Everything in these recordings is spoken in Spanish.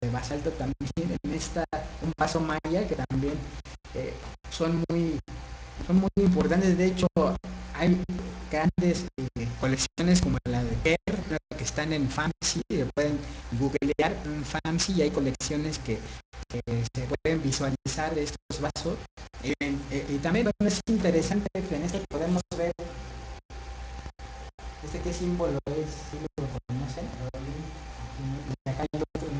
basalto también en un paso maya que también eh, son muy son muy importantes. De hecho, hay grandes colecciones como la de Kerr, que están en FAMSI, pueden googlear en FAMSI y hay colecciones que se pueden visualizar de estos vasos. Y también es interesante que en este podemos ver qué símbolo es, si lo conocen. Y acá hay otro,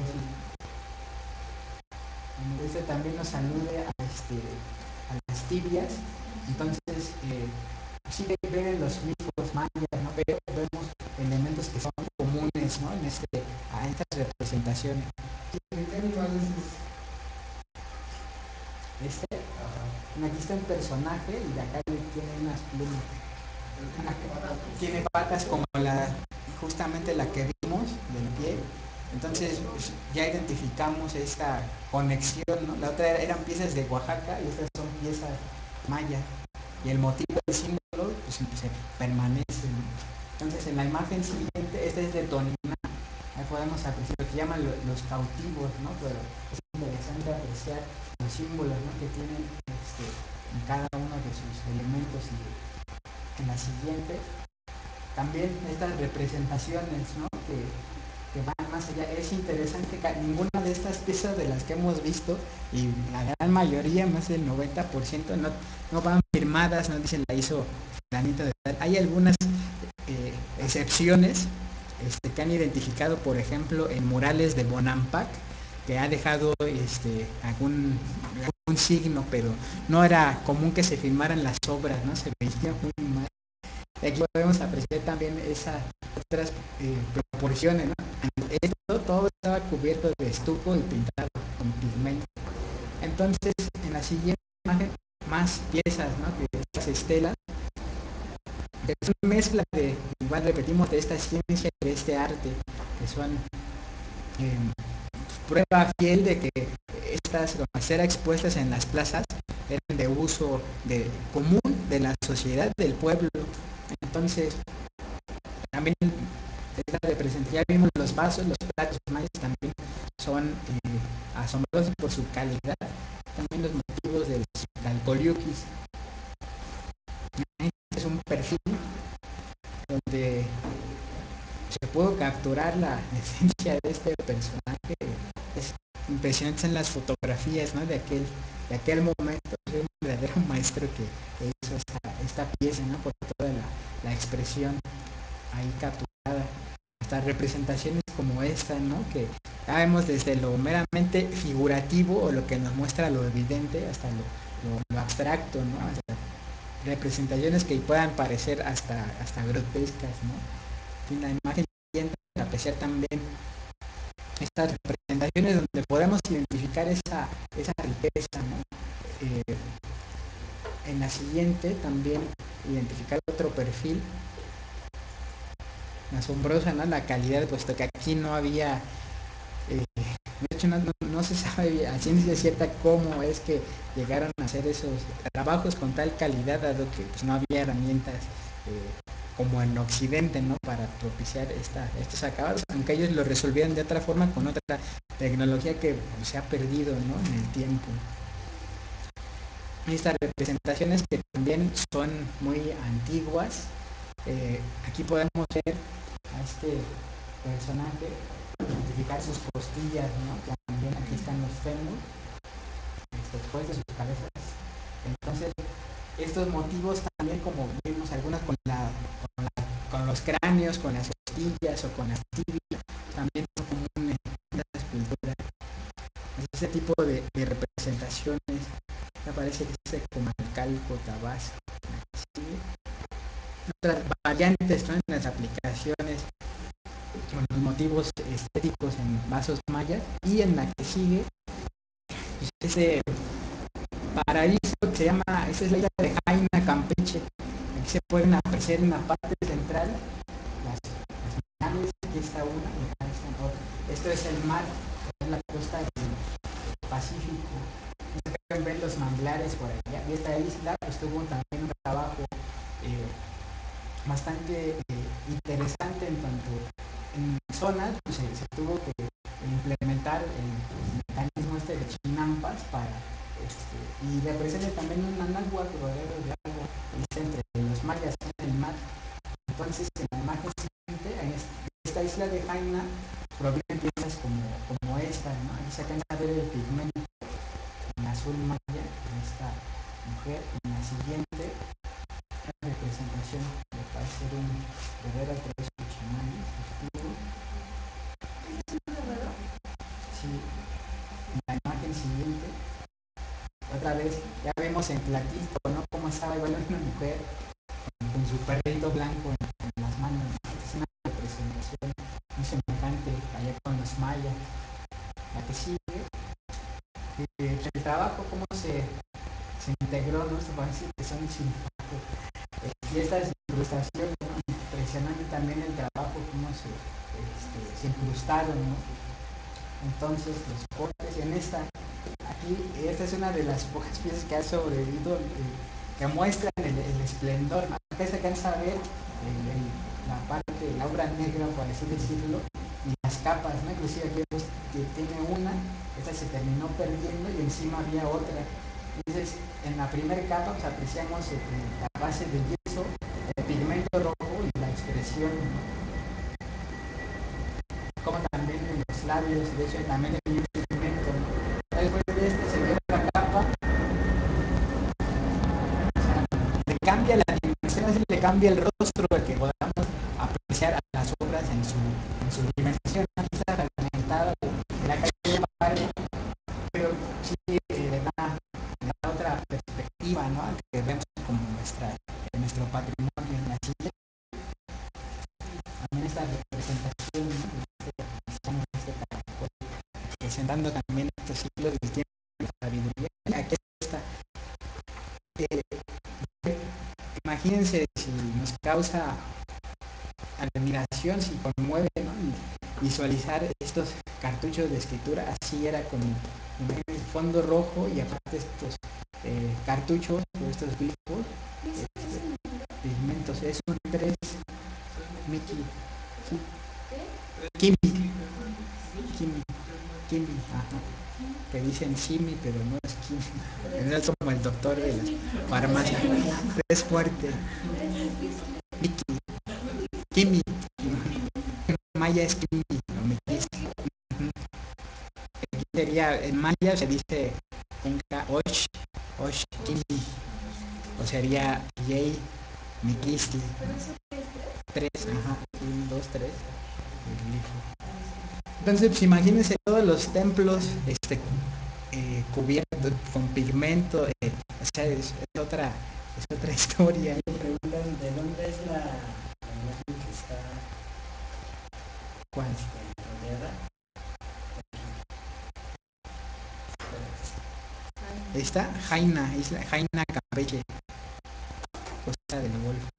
este también nos alude a las tibias. Entonces, sí ven los mismos mayas, ¿no? Pero vemos elementos que son comunes, ¿no? A estas representaciones. ¿Qué animal es este? Aquí está un personaje y de acá tiene unas plumas. Tiene patas como justamente la que vimos del pie. Entonces ya identificamos esta conexión, ¿no? La otra eran piezas de Oaxaca y estas son piezas mayas. Y el motivo del símbolo pues, se permanece, ¿no? Entonces en la imagen siguiente, esta es de Tonina, ahí podemos apreciar lo que llaman los cautivos, ¿no? Pero es interesante apreciar los símbolos, ¿no? Que tienen en cada uno de sus elementos. Y en la siguiente también estas representaciones, ¿no? Que van más allá. Es interesante que ninguna de estas piezas de las que hemos visto, y la gran mayoría, más del 90%, no van firmadas, no dicen la hizo fulanito de tal. Hay algunas excepciones que han identificado, por ejemplo, en murales de Bonampak, que ha dejado algún signo, pero no era común que se firmaran las obras, ¿no? Se veía muy mal. Aquí podemos apreciar también esas otras proporciones, ¿no? Esto todo estaba cubierto de estuco y pintado con pigmento. Entonces, en la siguiente imagen, más piezas, ¿no? De estas estelas. Es una mezcla igual repetimos, de esta ciencia y de este arte, que son prueba fiel de que estas, al ser expuestas en las plazas, eran de uso común de la sociedad, del pueblo. Entonces, también esta representación, ya vimos los vasos, los platos mayas también son asombrosos por su calidad. También los motivos de los calcoliuquis. Este es un perfil donde se pudo capturar la esencia de este personaje. Es impresionante en las fotografías, ¿no? de aquel momento. Es un verdadero maestro que hizo esta pieza, ¿no? Por toda la expresión ahí capturada. Hasta representaciones como esta, ¿no? Que ya vemos desde lo meramente figurativo o lo que nos muestra lo evidente hasta lo abstracto, ¿no? Hasta representaciones que puedan parecer hasta grotescas, ¿no? En la imagen siguiente apreciar también estas representaciones donde podemos identificar esa riqueza, ¿no? En la siguiente también identificar otro perfil asombrosa, ¿no? La calidad, puesto que aquí no había de hecho no se sabe a ciencia cierta cómo es que llegaron a hacer esos trabajos con tal calidad, dado que pues, no había herramientas como en Occidente, ¿no? Para propiciar estos acabados, aunque ellos lo resolvieron de otra forma con otra tecnología que pues, se ha perdido, ¿no? En el tiempo. Estas representaciones que también son muy antiguas, aquí podemos ver a este personaje identificar sus costillas, ¿no? También aquí están los fémur después de sus cabezas. Entonces, estos motivos también, como vimos algunas con los cráneos, con las costillas o con las tibias, también son comunes en las esculturas. Ese tipo de representaciones me parece que es como el calco, tabasco. ¿Sí? Otras variantes, ¿no? En las aplicaciones con los motivos estéticos en vasos mayas. Y en la que sigue pues, ese paraíso que se llama, esa es la isla de Jaina, Campeche. Aquí se pueden apreciar en la parte central las naves. Aquí está una y acá está otra. Esto es el mar, es la costa del Pacífico. Se pueden ver los manglares por allá. Y esta isla pues tuvo también un trabajo bastante interesante en tanto en zonas pues, se tuvo que implementar el mecanismo de chinampas para y representa también un anáhuac rodeo de agua entre los mayas en el mar. Entonces en la imagen siguiente, en esta isla de Jaina, provienen piezas como esta, ¿no? Aquí se alcanza a ver el pigmento en azul maya de esta mujer. En la siguiente, la representación de parece ser un guerrero a través de chamanes. Sí, en la imagen siguiente, otra vez, ya vemos en platito, ¿no? Cómo estaba bailando una mujer con su perrito blanco en las manos. Es una representación muy semejante allá con los mayas. La que sigue, el trabajo, cómo se integró, ¿no? Se parece que son sin y estas incrustaciones, ¿no? Impresionante también el trabajo, cómo se incrustaron, ¿no? Entonces los cortes en esta es una de las pocas piezas que ha sobrevivido, que muestran el esplendor, ¿no? Acá se alcanza a ver la parte, la obra negra, por así decirlo, y las capas, ¿no? Inclusive aquí vemos que tiene una, esta se terminó perdiendo y encima había otra. Entonces, en la primera capa pues, apreciamos la base del yeso, el pigmento rojo y la expresión, ¿no? Como también en los labios, de hecho también el pigmento, ¿no? Después de este se ve otra capa, le cambia la dimensión, así le cambia el rostro al que podamos apreciar a las obras en su dimensión. Aquí está fragmentada de la calle Padre, pero sí le da otra perspectiva, ¿no? Que vemos como nuestro patrimonio en la silla. También esta representación, ¿no? Presentando también estos ciclos del tiempo de la sabiduría. Aquí está. Eh, Imagínense si nos causa admiración, si conmueve, ¿no? Visualizar estos cartuchos de escritura, así era como el fondo rojo y aparte estos cartuchos o estos glifos, pigmentos, es un 3 Mickey, ¿sí? Kimi, Kimi, Kimi, ajá. Que dicen Simi, pero no es Kimi, no es como el doctor de las farmacias, es fuerte, Mickey, Kimi, Maya es Kimi, no me quise. Aquí sería, en Maya se dice Enka Osh, Osh Kimi, o sería Yei Mikisli. Tres, ajá, 1, 2, 3. Entonces, pues, imagínense todos los templos cubiertos con pigmento, o sea, es otra historia. Me preguntan de dónde es la imagen que está ¿Cuál? rodeada. Esta, Jaina, isla Jaina Campeche, Costa del Golfo.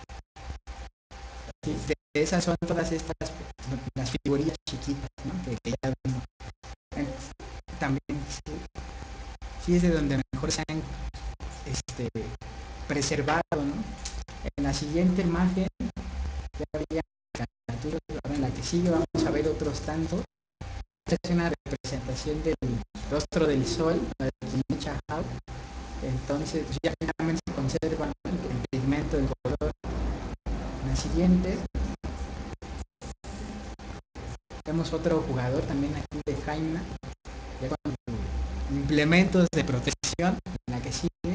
Sí, de esas son todas estas, las figurillas chiquitas, ¿no? Que ya vemos. También, sí, sí, es de donde mejor se han preservado, ¿no? En la siguiente imagen ya había caricaturas, ahora en la que sigue vamos a ver otros tantos. Esta es una representación del rostro del sol, la de Chahal. Entonces ya finalmente se conserva, ¿no? el pigmento, el color. En la siguiente vemos otro jugador también aquí de Jaina, ya con implementos de protección. En la que sigue,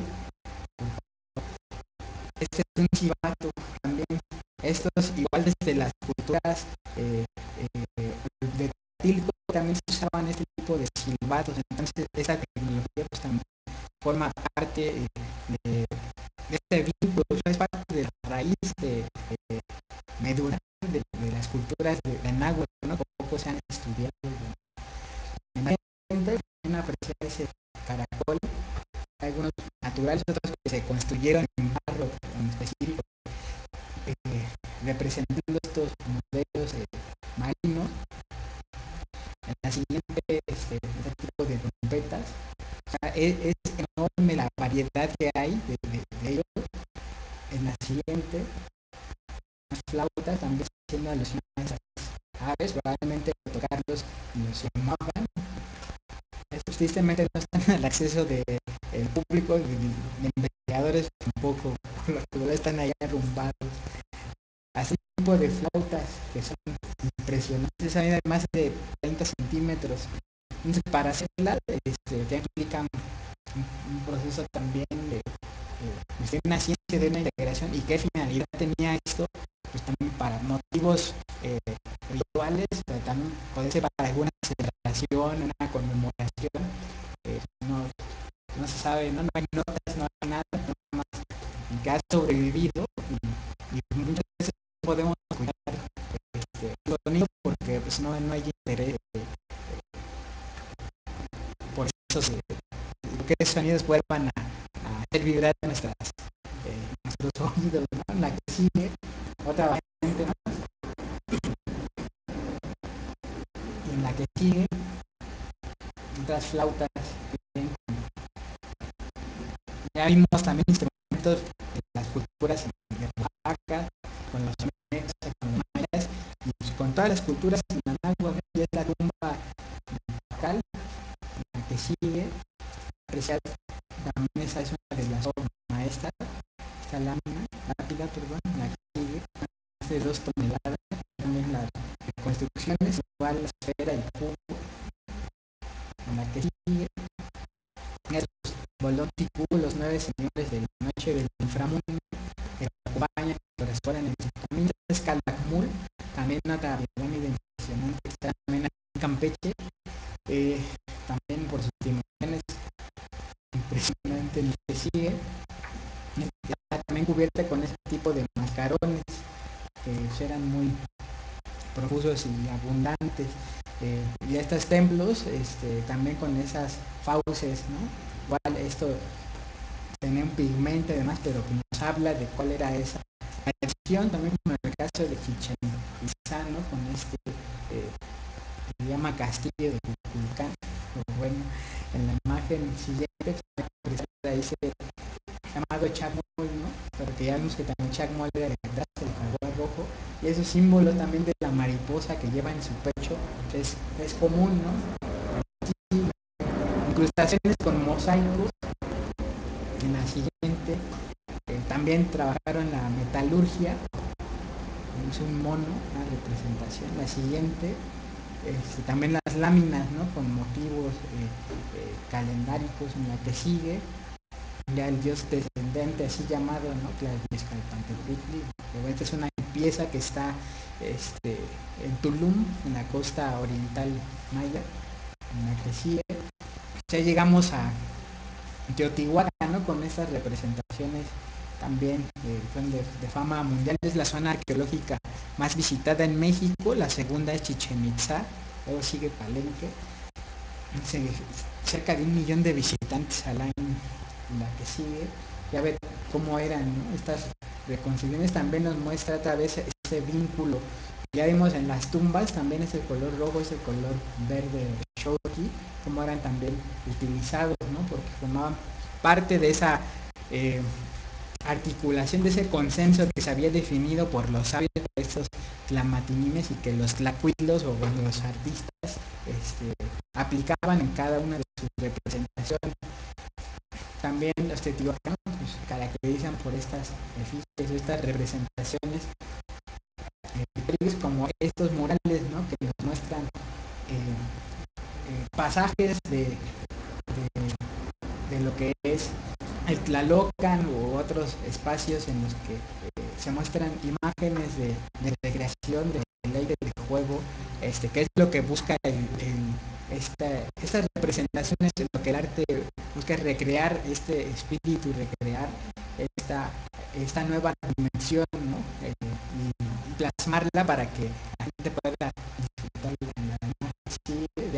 este es un chivato también. Estos igual desde las culturas de Tilco también se usaban este tipo de silbatos. Entonces esa tecnología pues también forma parte de este vínculo, es parte de la raíz medular de las culturas de Náhuatl, ¿no? Poco se han estudiado. En apreciar ese caracol, algunos naturales, otros que se construyeron en barro en específico, representando estos modelos marinos. En la siguiente, este tipo de trompetas, o sea, es enorme la variedad que hay de ellos. En la siguiente, las flautas también siendo alusionadas aves, probablemente tocarlos los llamaban. Estos tristemente no están al acceso del público, de investigadores tampoco, por lo que están allá arrumbados. Así tipo de flautas que son impresionantes, esa de más de 30 centímetros. Entonces, para hacerla, ya implica un proceso también de una ciencia, de una integración. ¿Y qué finalidad tenía esto? Pues también para motivos rituales, también puede ser para alguna celebración, una conmemoración. No, no se sabe, ¿no? No hay notas, no hay nada, nada más que ha sobrevivido y muchas veces podemos cuidar el sonido porque pues, no hay interés por esos que sonidos vuelvan a hacer vibrar nuestros oídos, ¿no? En la que sigue otra variante más, y en la que sigue otras flautas que ya vimos también instrumentos de las culturas de Oaxaca, con los mexas, con los mayas y con todas las culturas en la náhuatl, y es la tumba local, la que sigue apreciar también esa es una de las obras maestras, esta lápida, perdón, la que sigue, más de 2 toneladas, también las reconstrucciones, igual la esfera, el cubo, en la que sigue, esos bolones y cubos, los 9 señores de la noche del inframundo, que acompañan, que corresponden en también es Calakmul, también una pirámide impresionante que está también en Campeche, también por sus dimensiones impresionante, en el que sigue, también cubierta con ese tipo de mascarones que eran muy profusos y abundantes, y estos templos también con esas fauces, ¿no? Igual esto tenía un pigmento y demás, pero que nos habla de cuál era esa versión, también como en el caso de Chichén Itzá, ¿no? Con se llama Castillo de Kukulcán. Bueno, en la imagen siguiente dice llamado Chacmol, ¿no? Pero que ya vimos que también Chacmol era detrás del jaguar rojo, y esos símbolos también de la mariposa que lleva en su pecho es común, ¿no? Sí, incrustaciones con mosaicos. En la siguiente también trabajaron la metalurgia, es un mono, una representación. La siguiente también las láminas, ¿no? Con motivos calendáricos. En la que sigue ya el dios descendente así llamado, ¿no? Tlaixcalpantepetl. Esta es una pieza que está en Tulum, en la costa oriental maya. En la que sigue ya llegamos a Teotihuacán, ¿no? Con estas representaciones también son de fama mundial. Es la zona arqueológica más visitada en México. La segunda es Chichén Itzá, luego sigue Palenque, cerca de 1 millón de visitantes al año. En la que sigue ya ver cómo eran, ¿no? Estas reconstrucciones. También nos muestra otra vez ese vínculo. Ya vimos en las tumbas también ese color rojo, ese color verde shoki, como eran también utilizados, ¿no? Porque formaban parte de esa articulación, de ese consenso que se había definido por los sabios de estos tlamatinines, y que los tlacuilos o bueno, los artistas aplicaban en cada una de sus representaciones. También los teotihuacanos pues, caracterizan por estas efigies, estas representaciones como estos murales, ¿no? Que nos muestran pasajes de lo que es el Tlalocan u otros espacios en los que se muestran imágenes de recreación, de aire, de juego, que es lo que busca estas representaciones, en lo que el arte busca recrear este espíritu, recrear esta nueva dimensión, ¿no? Y plasmarla para que la gente pueda disfrutarla en la noche. Sí,